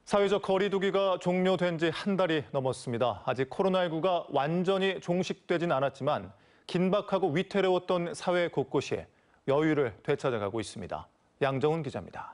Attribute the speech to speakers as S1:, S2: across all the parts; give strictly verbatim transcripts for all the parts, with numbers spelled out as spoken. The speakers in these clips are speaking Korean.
S1: 사회적 거리 두기가 종료된 지 한 달이 넘었습니다. 아직 코로나십구가 완전히 종식되진 않았지만 긴박하고 위태로웠던 사회 곳곳이 여유를 되찾아가고 있습니다. 양정훈 기자입니다.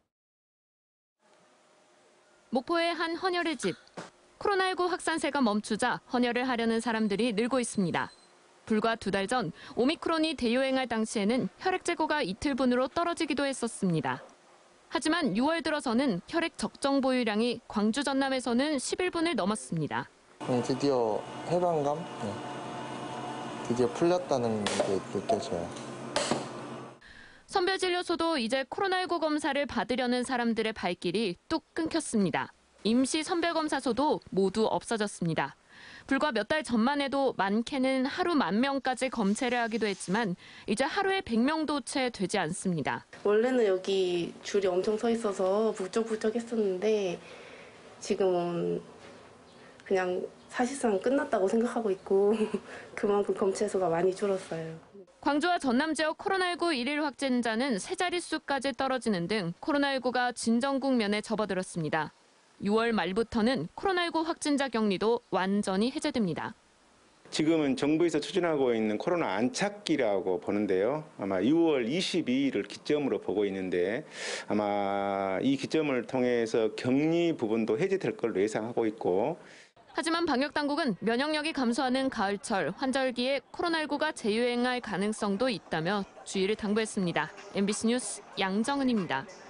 S2: 목포의 한 헌혈의 집. 코로나십구 확산세가 멈추자 헌혈을 하려는 사람들이 늘고 있습니다. 불과 두 달 전 오미크론이 대유행할 당시에는 혈액 제거가 이틀분으로 떨어지기도 했었습니다. 하지만 유월 들어서는 혈액 적정 보유량이 광주 전남에서는 십일 분을 넘었습니다.
S3: 드디어 해방감? 네. 드디어 풀렸다는 게 느껴져요.
S2: 선별진료소도 이제 코로나십구 검사를 받으려는 사람들의 발길이 뚝 끊겼습니다. 임시 선별검사소도 모두 없어졌습니다. 불과 몇 달 전만 해도 많게는 하루 만 명까지 검체를 하기도 했지만 이제 하루에 백 명도 채 되지 않습니다.
S4: 원래는 여기 줄이 엄청 서 있어서 북적북적했었는데 지금은 그냥 사실상 끝났다고 생각하고 있고 그만큼 검체 수가 많이 줄었어요.
S2: 광주와 전남 지역 코로나십구 일일 확진자는 세 자릿수까지 떨어지는 등 코로나십구가 진정 국면에 접어들었습니다. 유월 말부터는 코로나십구 확진자 격리도 완전히 해제됩니다.
S5: 지금은 정부에서 추진하고 있는 코로나 안착기라고 보는데요. 아마 유월 이십이일을 기점으로 보고 있는데 아마 이 기점을 통해서 격리 부분도 해제될 걸로 예상하고 있고.
S2: 하지만 방역당국은 면역력이 감소하는 가을철 환절기에 코로나십구가 재유행할 가능성도 있다며 주의를 당부했습니다. 엠비씨 뉴스 양정은입니다.